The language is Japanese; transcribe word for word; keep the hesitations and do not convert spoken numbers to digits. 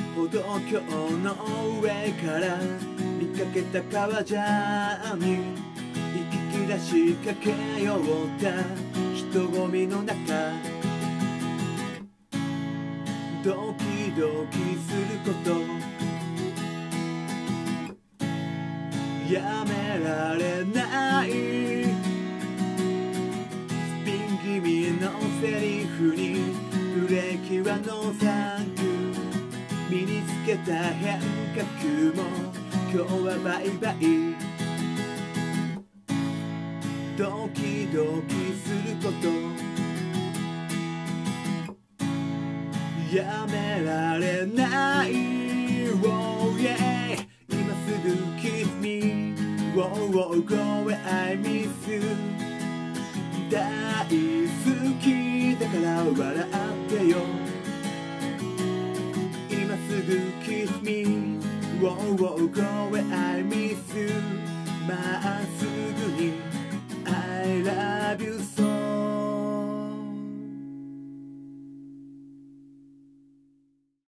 歩道橋の上から見かけた革ジャンに息切らしかけようった人混みの中、ドキドキすることやめられない、スピン気味のセリフにブレーキはノーサンキュー、身につけた変化球も今日はバイバイ、ドキドキすることやめられない、oh yeah、 今すぐ kiss me、 oh oh go where I miss you、 大好きだから笑ってよ、今すぐ kiss me、 oh oh go where I miss you